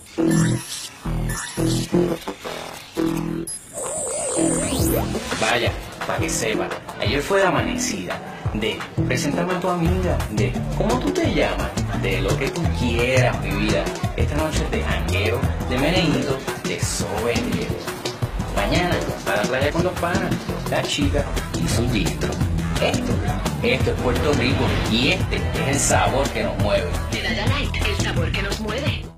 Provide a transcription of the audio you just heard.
Vaya, para que sepa, ayer fue de amanecida, de preséntame a tu amiga, de cómo tú te llamas, de lo que tú quieras, mi vida. Esta noche es de jangueo, de meneíto, de soberbio. Mañana, para la playa con los panas, la chica y su distro. Esto es Puerto Rico y este es el sabor que nos mueve. Medalla Light, el sabor que nos mueve.